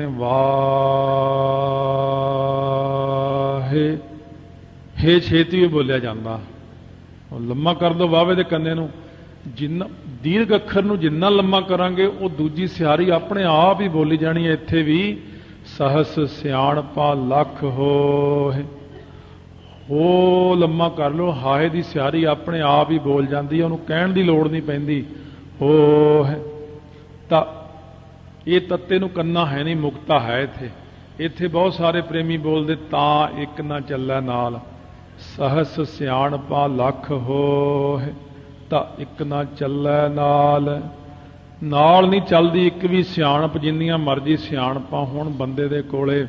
ਵਾਹੇ, ਹੇ ਛੇਤੀ ਹੀ ਬੋਲਿਆ ਜਾਂਦਾ। ਲੰਮਾ ਕਰ ਦਿਓ ਵਾਵੇ ਦੇ ਕੰਨੇ ਨੂੰ। ਜਿੰਨਾ ਦੀਰਘ ਅੱਖਰ ਨੂੰ ਜਿੰਨਾ ਲੰਮਾ ਕਰਾਂਗੇ, ਉਹ ਦੂਜੀ ਸਿਹਾਰੀ ਆਪਣੇ ਆਪ ਹੀ ਬੋਲੀ ਜਾਣੀ ਹੈ। ਇੱਥੇ ਵੀ ਸਹਸ ਸਿਆਣਪਾ ਲੱਖ ਹੋਏ, ਹੋ ਲੰਮਾ ਕਰ ਲਓ, ਹਾਹੇ ਦੀ ਸਿਹਾਰੀ ਆਪਣੇ ਆਪ ਹੀ ਬੋਲ ਜਾਂਦੀ ਹੈ, ਉਹਨੂੰ ਕਹਿਣ ਦੀ ਲੋੜ ਨਹੀਂ ਪੈਂਦੀ। ਹੋ ਹੈ ਤਾਂ ਇਹ ਤੱਤੇ ਨੂੰ ਕੰਨਾ ਹੈ ਨਹੀਂ, ਮੁਕਤਾ ਹੈ ਇੱਥੇ। ਇੱਥੇ ਬਹੁਤ ਸਾਰੇ ਪ੍ਰੇਮੀ ਬੋਲਦੇ ਤਾਂ ਇੱਕ ਨਾ ਚੱਲੇ ਨਾਲ। ਸਹਸ ਸਿਆਣਪਾ ਲੱਖ ਹੋਏ ਤਾਂ ਇੱਕ ਨਾ ਚੱਲੇ ਨਾਲ। ਨਾਲ ਨਹੀਂ ਚੱਲਦੀ ਇੱਕ ਵੀ ਸਿਆਣਪ, ਜਿੰਨੀਆਂ ਮਰਜ਼ੀ ਸਿਆਣਪਾਂ ਹੋਣ ਬੰਦੇ ਦੇ ਕੋਲੇ।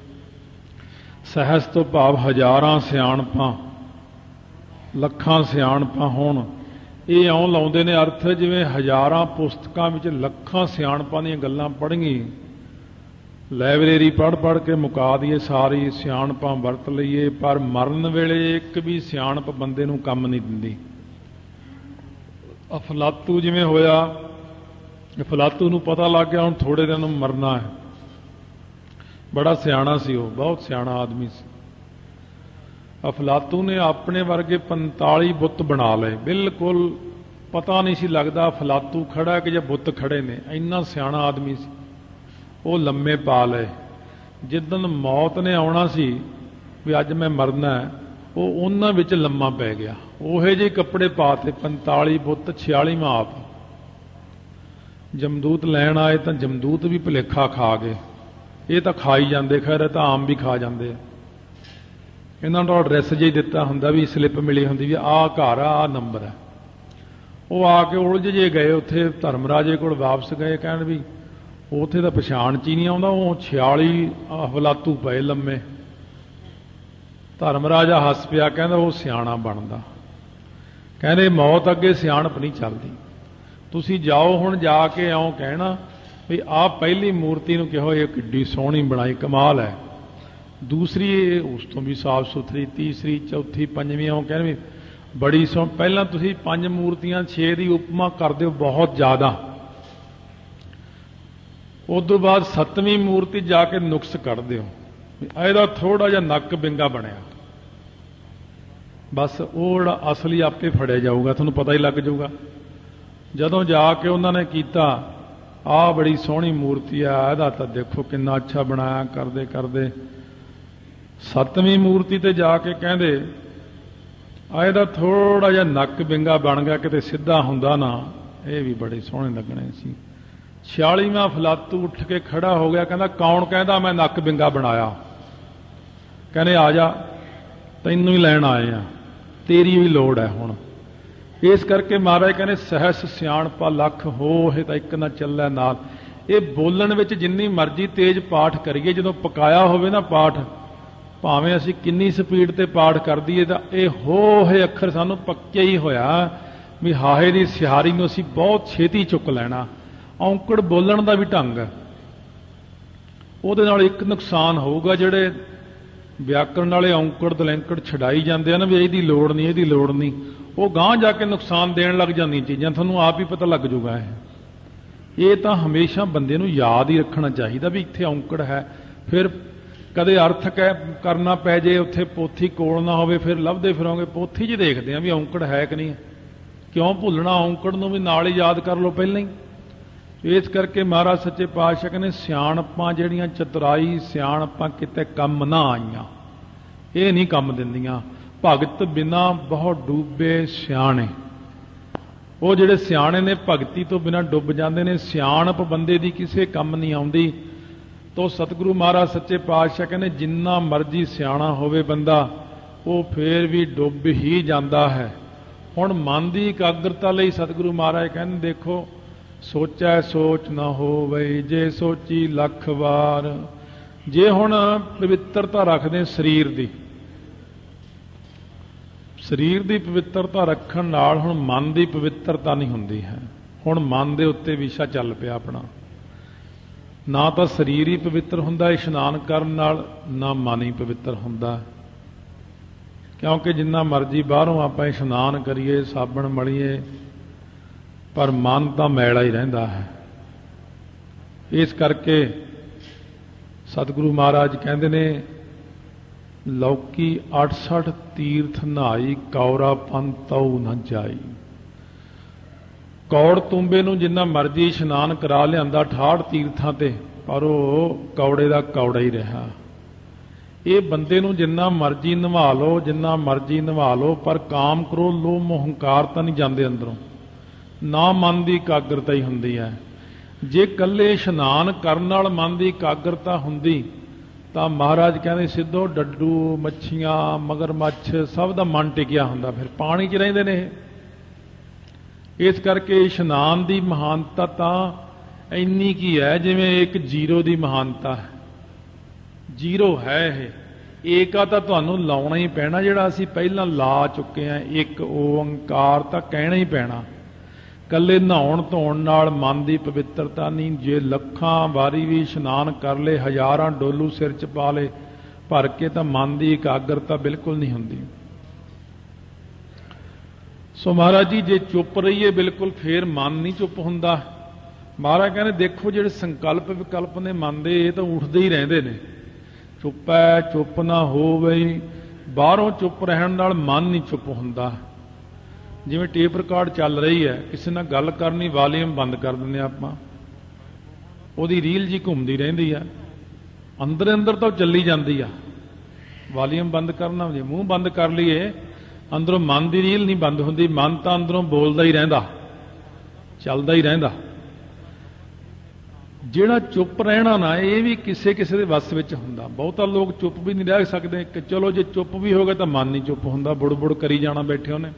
ਸਹਿਸ ਤੋਂ ਭਾਵ ਹਜ਼ਾਰਾਂ ਸਿਆਣਪਾਂ, ਲੱਖਾਂ ਸਿਆਣਪਾਂ ਹੋਣ। ਇਹ ਇਉਂ ਲਾਉਂਦੇ ਨੇ ਅਰਥ ਜਿਵੇਂ ਹਜ਼ਾਰਾਂ ਪੁਸਤਕਾਂ ਵਿੱਚ ਲੱਖਾਂ ਸਿਆਣਪਾਂ ਦੀਆਂ ਗੱਲਾਂ ਪੜ੍ਹੀਏ, ਲਾਇਬ੍ਰੇਰੀ ਪੜ੍ਹ ਪੜ੍ਹ ਕੇ ਮੁਕਾ ਦਈਏ, ਸਾਰੀ ਸਿਆਣਪਾਂ ਵਰਤ ਲਈਏ, ਪਰ ਮਰਨ ਵੇਲੇ ਇੱਕ ਵੀ ਸਿਆਣਪ ਬੰਦੇ ਨੂੰ ਕੰਮ ਨਹੀਂ ਦਿੰਦੀ। ਅਫਲਾਤੂ ਜਿਵੇਂ ਹੋਇਆ, ਅਫਲਾਤੂ ਨੂੰ ਪਤਾ ਲੱਗ ਗਿਆ ਹੁਣ ਥੋੜੇ ਦਿਨ ਨੂੰ ਮਰਨਾ ਹੈ। ਬੜਾ ਸਿਆਣਾ ਸੀ ਉਹ, ਬਹੁਤ ਸਿਆਣਾ ਆਦਮੀ ਸੀ। ਅਫਲਾਤੂ ਨੇ ਆਪਣੇ ਵਰਗੇ ਪੰਤਾਲੀ ਬੁੱਤ ਬਣਾ ਲਏ। ਬਿਲਕੁਲ ਪਤਾ ਨਹੀਂ ਸੀ ਲੱਗਦਾ ਅਫਲਾਤੂ ਖੜਾ ਕਿ ਜਾਂ ਬੁੱਤ ਖੜੇ ਨੇ, ਇੰਨਾ ਸਿਆਣਾ ਆਦਮੀ ਸੀ। ਉਹ ਲੰਮੇ ਪਾ ਲਏ। ਜਿੱਦਣ ਮੌਤ ਨੇ ਆਉਣਾ ਸੀ ਵੀ ਅੱਜ ਮੈਂ ਮਰਨਾ ਹੈ, वो उन्हां विच लम्मा पै गया। ओहे जे कपड़े पाते, पंताली बुत छियालीवां आप। जमदूत लैण आए तो जमदूत भी भुलेखा खा गए, ये तो खा ही जाते, खैर तो आम भी खा जाते। इन्हों को एड्रैस जी दिता हुंदा भी स्लिप मिली हुंदी भी आ घर आ नंबर है। वो आके उलझ जे गए, उत्थे धर्मराजे को वापस गए, कहण भी उत्थे तो पछाण च ही नहीं आउंदा, वो छियाली हवलातू पए लम्मे। धर्मराजा हस पिया, कहंदा वो सियाणा बनदा, कहंदे मौत अगे सियाणप नहीं चलदी, तुसी जाओ हुण जाके आओ कहना भी आ पहली मूर्ति नूं कहो ये किड्डी सोहणी बनाई, कमाल है। दूसरी उस तो भी साफ सुथरी, तीसरी चौथी पंजवीं आओ कहने भी बड़ी सो। पहला तुसी पंज मूर्तियां छे की उपमा कर दो बहुत ज्यादा, उदों बाद सतवीं मूर्ति जाके नुक्स कढ़ दो, ਇਹਦਾ थोड़ा जिहा नक बिंगा बनया, बस वो जिहड़ा असली आपे फड़िया जाऊगा, तुहानूं पता ही लग जाऊगा। जदों जाके उन्होंने किया आ बड़ी सोहनी मूर्ति है, ਇਹਦਾ तो देखो कितना अच्छा बनाया, करदे करदे सतवीं मूर्ति ते जाके कहंदे ਇਹਦਾ थोड़ा जिहा नक बिंगा बन गया, किते सीधा हुंदा ना ये भी बड़े सोहने लगने सी। छियालीवां फलातू उठ के खड़ा हो गया, कहंदा कौन कहंदा मैं नक बिंगा बनाया, कहने आ जा तैनूं ही लैण आए आ, तेरी भी लोड़ है हुण। इस करके महाराज कहने सहस सियाणपा लख हो है तो एक ना चलै नाल। ये बोलण विच जिन्नी मर्जी तेज पाठ करिए, जदों पकाया होवे ना पाठ, भावें असीं किन्नी स्पीड ते पाठ कर दईए तां ये हो है अखर सानूं पक्के ही होया भी हाहे दी सिहारी नूं असीं बहुत छेती चुक लैणा। औंकड़ बोलण दा भी ढंग है, ਉਹਦੇ ਨਾਲ ਇੱਕ ਨੁਕਸਾਨ ਹੋਊਗਾ, ਜਿਹੜੇ ਵਿਆਕਰਣ ਵਾਲੇ ਔਂਕੜ ਦਲੈਂਕੜ ਛਡਾਈ ਜਾਂਦੇ ਆ ਨਾ ਵੀ ਇਹਦੀ ਲੋੜ ਨਹੀਂ ਇਹਦੀ ਲੋੜ ਨਹੀਂ, ਉਹ ਗਾਂਹ ਜਾ ਕੇ ਨੁਕਸਾਨ ਦੇਣ ਲੱਗ ਜਾਂਦੀਆਂ ਚੀਜ਼ਾਂ, ਤੁਹਾਨੂੰ ਆਪ ਹੀ ਪਤਾ ਲੱਗ ਜਾਊਗਾ। ਇਹ ਇਹ ਤਾਂ ਹਮੇਸ਼ਾ ਬੰਦੇ ਨੂੰ ਯਾਦ ਹੀ ਰੱਖਣਾ ਚਾਹੀਦਾ ਵੀ ਇੱਥੇ ਔਂਕੜ ਹੈ, ਫਿਰ ਕਦੇ ਅਰਥ ਕਹਿ ਕਰਨਾ ਪੈ ਜੇ, ਉੱਥੇ ਪੋਥੀ ਕੋਲ ਨਾ ਹੋਵੇ, ਫਿਰ ਲੱਭਦੇ ਫਿਰੋਗੇ ਪੋਥੀ 'ਚ ਦੇਖਦੇ ਆ ਵੀ ਔਂਕੜ ਹੈ ਕਿ ਨਹੀਂ। ਕਿਉਂ ਭੁੱਲਣਾ, ਔਂਕੜ ਨੂੰ ਵੀ ਨਾਲ ਹੀ ਯਾਦ ਕਰ ਲਓ ਪਹਿਲਾਂ ਹੀ। ਇਸ ਕਰਕੇ ਮਹਾਰਾਜ ਸੱਚੇ ਪਾਤਸ਼ਾਹ ਕਹਿੰਦੇ ਸਿਆਣਪਾਂ ਜਿਹੜੀਆਂ ਚਤੁਰਾਈ ਸਿਆਣਪਾਂ ਕਿਤੇ ਕੰਮ ਨਾ ਆਈਆਂ, ਇਹ ਨਹੀਂ ਕੰਮ ਦਿੰਦੀਆਂ। ਭਗਤ ਬਿਨਾ ਬਹੁਤ ਡੂਬੇ ਸਿਆਣੇ, ਉਹ ਜਿਹੜੇ ਸਿਆਣੇ ਨੇ ਭਗਤੀ ਤੋਂ ਬਿਨਾ ਡੁੱਬ ਜਾਂਦੇ ਨੇ। ਸਿਆਣਪ ਬੰਦੇ ਦੀ ਕਿਸੇ ਕੰਮ ਨਹੀਂ ਆਉਂਦੀ। ਤੋ ਸਤਿਗੁਰੂ ਮਹਾਰਾਜ ਸੱਚੇ ਪਾਤਸ਼ਾਹ ਕਹਿੰਦੇ ਜਿੰਨਾ ਮਰਜ਼ੀ ਸਿਆਣਾ ਹੋਵੇ ਬੰਦਾ, ਉਹ ਫੇਰ ਵੀ ਡੁੱਬ ਹੀ ਜਾਂਦਾ ਹੈ। ਹੁਣ ਮਨ ਦੀ ਇਕਾਗਰਤਾ ਲਈ ਸਤਿਗੁਰੂ ਮਹਾਰਾਜ ਕਹਿੰਦੇ ਦੇਖੋ, ਸੋਚੈ ਸੋਚ ਨਾ ਹੋਵੇ ਜੇ ਸੋਚੀ ਲੱਖ ਵਾਰ। ਜੇ ਹੁਣ ਪਵਿੱਤਰਤਾ ਰੱਖਦੇ ਸਰੀਰ ਦੀ, ਸਰੀਰ ਦੀ ਪਵਿੱਤਰਤਾ ਰੱਖਣ ਨਾਲ ਹੁਣ ਮਨ ਦੀ ਪਵਿੱਤਰਤਾ ਨਹੀਂ ਹੁੰਦੀ ਹੈ। ਹੁਣ ਮਨ ਦੇ ਉੱਤੇ ਵਿਸ਼ਾ ਚੱਲ ਪਿਆ ਆਪਣਾ, ਨਾ ਤਾਂ ਸਰੀਰ ਹੀ ਪਵਿੱਤਰ ਹੁੰਦਾ ਇਸ਼ਨਾਨ ਕਰਨ ਨਾਲ, ਨਾ ਮਨ ਹੀ ਪਵਿੱਤਰ ਹੁੰਦਾ। ਕਿਉਂਕਿ ਜਿੰਨਾ ਮਰਜ਼ੀ ਬਾਹਰੋਂ ਆਪਾਂ ਇਸ਼ਨਾਨ ਕਰੀਏ, ਸਾਬਣ ਮਲੀਏ, ਪਰ ਮਨ ਤਾਂ ਮੈਲਾ ਹੀ ਰਹਿੰਦਾ ਹੈ। ਇਸ ਕਰਕੇ ਸਤਿਗੁਰੂ ਮਹਾਰਾਜ ਕਹਿੰਦੇ ਨੇ ਲੌਕੀ ਅਠਸਠ ਤੀਰਥ ਨਹਾਈ, ਕੌਰਾ ਪੰਨ ਤਉ ਨਾ ਜਾਈ। ਕੌੜ ਤੁੰਬੇ ਨੂੰ ਜਿੰਨਾ ਮਰਜ਼ੀ ਇਸ਼ਨਾਨ ਕਰਾ ਲਿਆਂਦਾ ਅਠਾਹਠ ਤੀਰਥਾਂ ਤੇ, ਪਰ ਉਹ ਕੌੜੇ ਦਾ ਕੌੜਾ ਹੀ ਰਿਹਾ। ਇਹ ਬੰਦੇ ਨੂੰ ਜਿੰਨਾ ਮਰਜ਼ੀ ਨਿਭਾ ਲਓ, ਜਿੰਨਾ ਮਰਜ਼ੀ ਨਿਭਾ ਲਓ, ਪਰ ਕਾਮ ਕਰੋ ਲੋਭ ਮੋਹ ਹੰਕਾਰ ਤਾਂ ਨਹੀਂ ਜਾਂਦੇ ਅੰਦਰੋਂ, ਨਾ ਮਨ ਦੀ ਇਕਾਗਰਤਾ ਹੀ ਹੁੰਦੀ ਹੈ। ਜੇ ਇਕੱਲੇ ਇਸ਼ਨਾਨ ਕਰਨ ਨਾਲ ਮਨ ਦੀ ਇਕਾਗਰਤਾ ਹੁੰਦੀ ਤਾਂ ਮਹਾਰਾਜ ਕਹਿੰਦੇ ਸਿੱਧੋ ਡੱਡੂ ਮੱਛੀਆਂ ਮਗਰਮੱਛ ਸਭ ਦਾ ਮਨ ਟਿਕਿਆ ਹੁੰਦਾ, ਫਿਰ ਪਾਣੀ 'ਚ ਰਹਿੰਦੇ ਨੇ ਇਹ। ਇਸ ਕਰਕੇ ਇਸ਼ਨਾਨ ਦੀ ਮਹਾਨਤਾ ਤਾਂ ਇੰਨੀ ਕੀ ਹੈ ਜਿਵੇਂ ਇੱਕ ਜੀਰੋ ਦੀ ਮਹਾਨਤਾ ਹੈ। ਜੀਰੋ ਹੈ ਇਹ, ਏਕਾ ਤਾਂ ਤੁਹਾਨੂੰ ਲਾਉਣਾ ਹੀ ਪੈਣਾ, ਜਿਹੜਾ ਅਸੀਂ ਪਹਿਲਾਂ ਲਾ ਚੁੱਕੇ ਹਾਂ ਇੱਕ ਓੰਕਾਰ ਤਾਂ ਕਹਿਣਾ ਹੀ ਪੈਣਾ। ਕੱਲੇ ਨਹਾਉਣ ਧੋਣ ਨਾਲ ਮਨ ਦੀ ਪਵਿੱਤਰਤਾ ਨਹੀਂ। ਜੇ ਲੱਖਾਂ ਵਾਰੀ ਵੀ ਇਸ਼ਨਾਨ ਕਰ ਲਏ, ਹਜ਼ਾਰਾਂ ਡੋਲੂ ਸਿਰ 'ਚ ਪਾ ਲਏ ਭਰ ਕੇ, ਤਾਂ ਮਨ ਦੀ ਇਕਾਗਰਤਾ ਬਿਲਕੁਲ ਨਹੀਂ ਹੁੰਦੀ। ਸੋ ਮਹਾਰਾਜ ਜੀ ਜੇ ਚੁੱਪ ਰਹੀਏ ਬਿਲਕੁਲ, ਫੇਰ ਮਨ ਨਹੀਂ ਚੁੱਪ ਹੁੰਦਾ। ਮਹਾਰਾਜ ਕਹਿੰਦੇ ਦੇਖੋ ਜਿਹੜੇ ਸੰਕਲਪ ਵਿਕਲਪ ਨੇ ਮਨ ਦੇ, ਇਹ ਤਾਂ ਉੱਠਦੇ ਹੀ ਰਹਿੰਦੇ ਨੇ। ਚੁੱਪ ਹੈ, ਚੁੱਪ ਨਾ ਹੋਵੇ। ਬਾਹਰੋਂ ਚੁੱਪ ਰਹਿਣ ਨਾਲ ਮਨ ਨਹੀਂ ਚੁੱਪ ਹੁੰਦਾ। ਜਿਵੇਂ ਟੇਪ ਰਿਕਾਰਡ ਚੱਲ ਰਹੀ ਹੈ, ਕਿਸੇ ਨਾਲ ਗੱਲ ਕਰਨੀ, ਵਾਲੀਅਮ ਬੰਦ ਕਰ ਦਿੰਦੇ ਆਪਾਂ, ਉਹਦੀ ਰੀਲ ਜੀ ਘੁੰਮਦੀ ਰਹਿੰਦੀ ਆ, ਅੰਦਰ ਅੰਦਰ ਤਾਂ ਚੱਲੀ ਜਾਂਦੀ ਆ, वालीअम बंद करना, जे मूँह बंद कर लीए अंदरों मन की रील नहीं बंद होंदी, मन तो अंदरों बोलता ही रहिंदा, चलता ही रहिंदा। ਜਿਹੜਾ चुप रहना ना ये भी किसी किसी के वस में हुंदा। बहुता लोग चुप भी नहीं रह सकते कि चलो जे चुप भी हो गए तो मन नहीं चुप हुंदा, बुड़ बुड़ करी जाना बैठे उन्हें।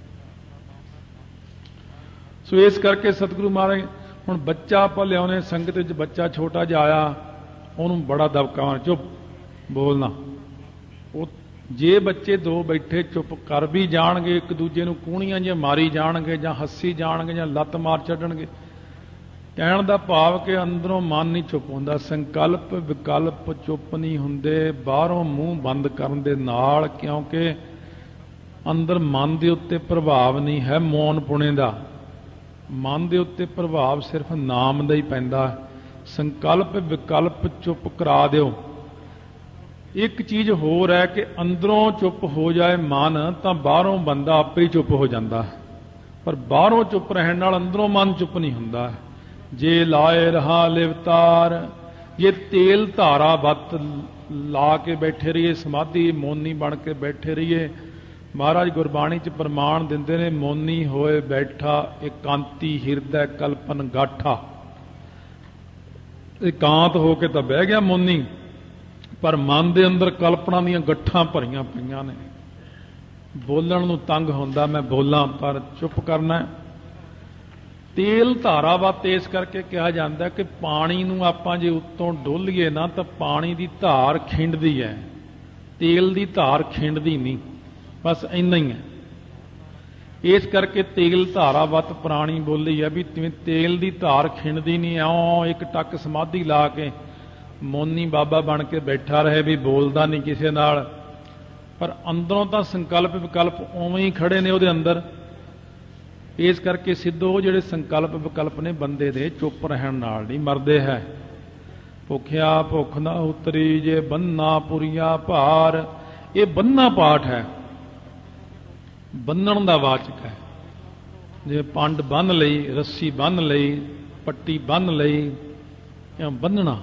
सो इस करके सतगुरु महाराज हुण बच्चा आपां लियाउने संगत विच, बच्चा छोटा जिहा आया, उन्होंने बड़ा दबकावा, चुप बोलना। वो जे बच्चे दो बैठे चुप कर भी जाणगे, एक दूजे नूं कूणियां जिहियां मारी जाणगे जां हस्सी जाणगे जां लत्त मार छड्डणगे, कहण दा भाव कि अंदरों मन नहीं चुप हुंदा। संकल्प विकल्प चुप नहीं हुंदे बाहरों मूँह बंद करन दे नाल, क्योंकि अंदर मन दे उत्ते प्रभाव नहीं है मौन पुणे दा। मन दे उत्ते प्रभाव सिर्फ नाम दा ही पैंदा। संकल्प विकल्प चुप करा दिओ। एक चीज़ होर है कि अंदरों चुप हो जाए मन तो बाहरों बंदा आपे ही चुप हो जाता है, पर बाहरों चुप रहने नाल अंदरों मन चुप नहीं हुंदा। जे लाए रहा लिवतार, ये तेल धारा बत ला के बैठे रहिए, समाधि मौनी बन के बैठे रहिए। महाराज गुरबाणी च प्रमाण दिंदे ने, मौनी होए बैठा एकांती हिरदै कल्पन गाठा। एकांत हो के तो बह गया मौनी, पर मन दे अंदर कल्पना दीयां गट्ठां भरियां पईयां ने। बोलण नूं तंग हुंदा, मैं बोलां पर चुप करना है। तेल धारा वत इस करके कहा जाता है कि पानी नूं आपां जे उत्तों डोलीए ना तो पानी की धार खिंडदी है, तेल की धार खिंडदी नहीं, बस इन्ना ही है। इस करके तेल धारा वत पुरानी बोली है भी तिवें तेल की धार खिंडदी नहीं, औ एक टक समाधि ला के मौनी बाबा बन के बैठा रहे भी बोलता नहीं किसी नाल, पर अंदरों तो संकल्प विकल्प उवें ही खड़े ने उहदे अंदर। इस करके सिद्धो जिहड़े संकल्प विकल्प ने बंदे दे चुप रहण नाल नहीं मरदे है। भुखिया भुख ना उतरी जे बन्ना पुरिया भार, ये बन्ना पाठ है, बन्नण दा वाचक है। जे पंड बन लई, रस्सी बन लई, पट्टी बन लई, या बन्नना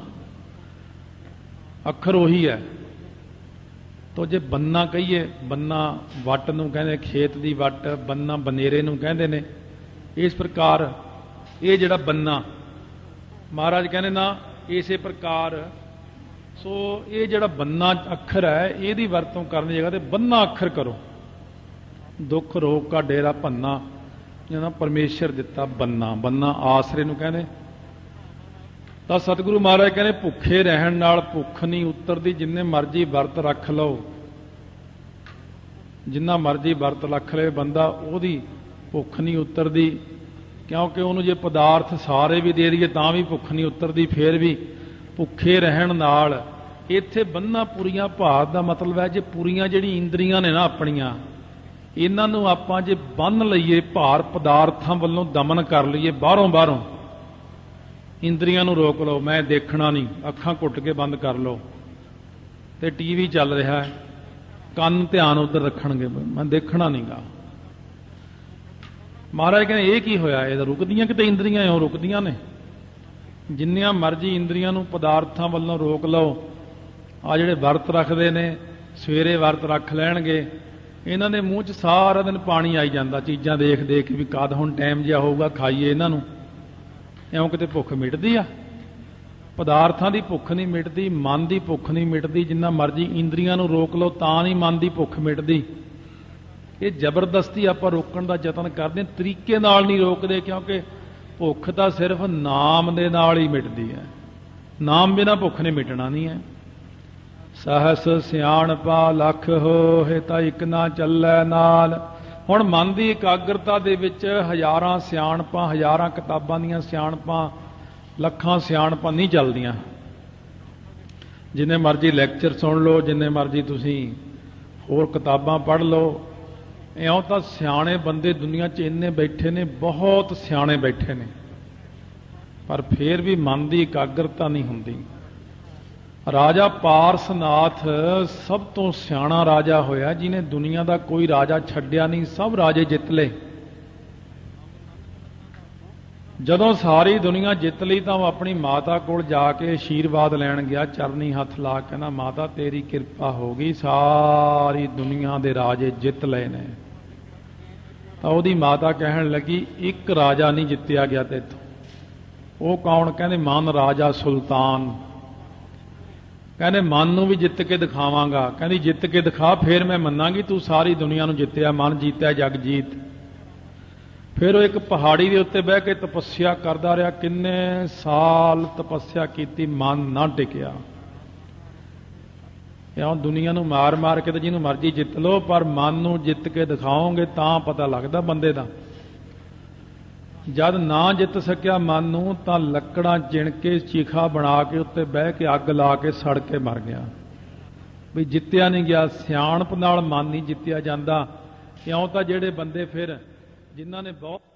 अखर उही है। तो जे बन्ना कहीए, बन्ना वट नूं कहंदे, खेत दी वट, बन्ना बनेरे नूं कहंदे ने। इस प्रकार ये जिहड़ा बन्ना महाराज कहंदे ना इसे प्रकार, सो ये जिहड़ा बन्ना अखर है इहदी वरतों करन जगह ते बन्ना अखर करो। दुख रोग का डेरा भन्ना, जिहड़ा परमेश्वर दिता बन्ना, बन्ना आसरे नूं कहंदे। तो सतगुरु महाराज कहने भुखे रहन नाल भुख नहीं उतरदी, जिन्ने मर्जी वरत रख लो, जिन्ना मर्जी वरत रख ले बंदा ओदी भुख नहीं उतरदी, क्योंकि उन्होंने जे पदार्थ सारे भी दे दीए तां भी भुख नहीं उतरदी। फिर भी भुखे रहन नाल इत्थे बन्ना पूरियां भार दा मतलब है, जे पूरियां जिहड़ी इंद्रियां ने ना अपनियां, इन्हां नूं आपां जे बन्न लईए, भार पदार्थां वल्लों दमन कर लईए, बाहरों बाहरों इंद्रियां नूं रोक लो, मैं देखना नहीं, अखां घुट के बंद कर लो, तो टीवी चल रहा है, कंन ध्यान उधर रखणगे, मैं देखना नहीं गा। महाराज कहने ये की होया, ये रुकदियां किते इंद्रियां हो रुकदियां ने। जिन्नियां मर्जी इंद्रियां नूं पदार्थां वल्लों रोक लो। आ जिहड़े वरत रखदे ने, सवेरे वरत रख लैणगे, इन्हां दे मूँह च सारा दिन पानी आई जांदा, चीज़ां देख देख भी कद हुण टाइम जिहा होऊगा खाईए इन्हां नूं। इउं किते भुख मिटदी आ? पदार्थां दी भुख नहीं मिटदी, मन की भुख नहीं मिटदी। जिन्ना मर्जी इंद्रियां नूं रोक लो तां नहीं मन की भुख मिटदी। ये जबरदस्ती आपां रोकण दा यतन करदे, तरीके नाल नहीं रोकदे, क्योंकि भुख तां सिर्फ नाम दे नाल ही मिटदी है, नाम बिना भुख ने मिटना नहीं है। सहस सियाणपा लख होए तां इक ना चलै नाल। हुण मन की एकाग्रता दे विच हज़ारां सियाणपां, हज़ारां किताबां दीयां सियाणपां, लखां सियाणपां नहीं चलदियां। जिन्ने मर्जी लैक्चर सुन लो, जिन्ने मर्जी तुसीं होर किताबां पढ़ लो, इउं तां सियाणे बंदे दुनिया च इन्ने बैठे ने, बहुत सियाणे बैठे ने, पर फिर भी मन की एकाग्रता नहीं हुंदी। राजा पारसनाथ सब तो सियाणा राजा होया, जिन्हें दुनिया का कोई राजा छड्डिया नहीं, सब राजे जित ले। ਜਦੋਂ ਸਾਰੀ ਦੁਨੀਆ ਜਿੱਤ ਲਈ ਤਾਂ ਉਹ ਆਪਣੀ ਮਾਤਾ ਕੋਲ ਜਾ ਕੇ ਆਸ਼ੀਰਵਾਦ ਲੈਣ ਗਿਆ, ਚਰਨੀ ਹੱਥ ਲਾ ਕੇ ਕਹਿੰਦਾ ਮਾਤਾ ਤੇਰੀ ਕਿਰਪਾ ਹੋ ਗਈ, ਸਾਰੀ ਦੁਨੀਆ ਦੇ ਰਾਜੇ ਜਿੱਤ ਲਏ ਨੇ। ਤਾਂ ਉਹਦੀ ਮਾਤਾ ਕਹਿਣ ਲੱਗੀ ਇੱਕ ਰਾਜਾ ਨਹੀਂ ਜਿੱਤਿਆ ਗਿਆ ਤੇਥੋਂ। ਉਹ ਕੌਣ? ਕਹਿੰਦੇ ਮਨ ਰਾਜਾ ਸੁਲਤਾਨ। ਕਹਿੰਦੇ ਮਨ ਨੂੰ ਵੀ ਜਿੱਤ ਕੇ ਦਿਖਾਵਾਂਗਾ। ਕਹਿੰਦੀ ਜਿੱਤ ਕੇ ਦਿਖਾ, ਫਿਰ ਮੈਂ ਮੰਨਾਂਗੀ ਤੂੰ ਸਾਰੀ ਦੁਨੀਆ ਨੂੰ ਜਿੱਤਿਆ, ਮਨ ਜੀਤਿਆ ਜਗ ਜੀਤ। ਫਿਰ ਉਹ ਇੱਕ ਪਹਾੜੀ ਦੇ ਉੱਤੇ ਬਹਿ ਕੇ ਤਪੱਸਿਆ ਕਰਦਾ ਰਿਹਾ, ਕਿੰਨੇ ਸਾਲ ਤਪੱਸਿਆ ਕੀਤੀ, ਮਨ ਨਾ ਟਿਕਿਆ। ਇਉਂ ਦੁਨੀਆ ਨੂੰ ਮਾਰ ਮਾਰ ਕੇ ਤਾਂ ਜਿਹਨੂੰ ਮਰਜ਼ੀ ਜਿੱਤ ਲਓ, ਪਰ ਮਨ ਨੂੰ ਜਿੱਤ ਕੇ ਦਿਖਾਓਗੇ ਤਾਂ ਪਤਾ ਲੱਗਦਾ ਬੰਦੇ ਦਾ। ਜਦ ਨਾ ਜਿੱਤ ਸਕਿਆ ਮਨ ਨੂੰ, ਤਾਂ ਲੱਕੜਾਂ ਚਿਣ ਕੇ ਚੀਖਾ ਬਣਾ ਕੇ ਉੱਤੇ ਬਹਿ ਕੇ ਅੱਗ ਲਾ ਕੇ ਸੜ ਕੇ ਮਰ ਗਿਆ। ਵੀ ਜਿੱਤਿਆ ਨਹੀਂ ਗਿਆ, ਸਿਆਣਪ ਨਾਲ ਮਨ ਨਹੀਂ ਜਿੱਤਿਆ ਜਾਂਦਾ। ਕਿਉਂ? ਤਾਂ ਜਿਹੜੇ ਬੰਦੇ ਫਿਰ ਜਿਨ੍ਹਾਂ ਨੇ ਬਹੁਤ